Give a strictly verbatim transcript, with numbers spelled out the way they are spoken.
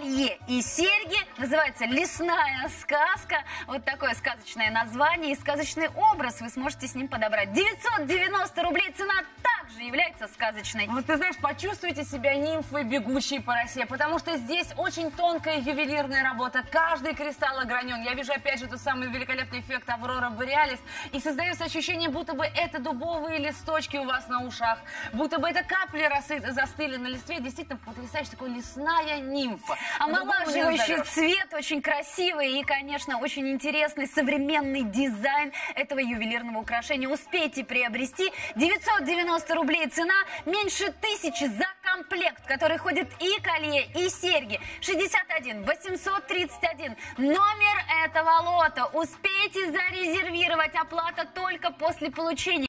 колье и серьги. Называется «Лесная сказка». Вот такое сказочное название и сказочный образ вы сможете с ним подобрать. девятьсот девяносто рублей цена также является сказочной. Вот ты знаешь, почувствуйте себя нимфой, бегущей по росе, потому что здесь очень тонкая ювелирная работа. Каждый кристалл огранен. Я вижу опять же тот самый великолепный эффект Аврора Бореалис. И создается ощущение, будто бы это дубовые листочки у вас на ушах. Будто бы это капли росы застыли на листве. Действительно потрясающая такая лесная нимфа. Омолаживающий цвет, очень красивый и, конечно, очень интересный современный дизайн этого ювелирного украшения. Успейте приобрести. девятьсот девяносто рублей цена, меньше тысячи за комплект, который ходит и колье, и серьги. шестьдесят один восемьсот тридцать один номер этого лота. Успейте зарезервировать, оплата только после получения.